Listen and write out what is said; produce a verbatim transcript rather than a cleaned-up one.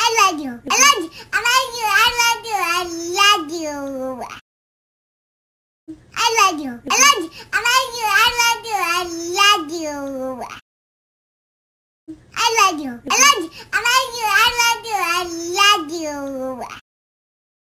I love you. I love you. I love you. I love you. I love you. I love you. I love you. I love you. I love you. I love you. I love you. I love you. I love you. I love you.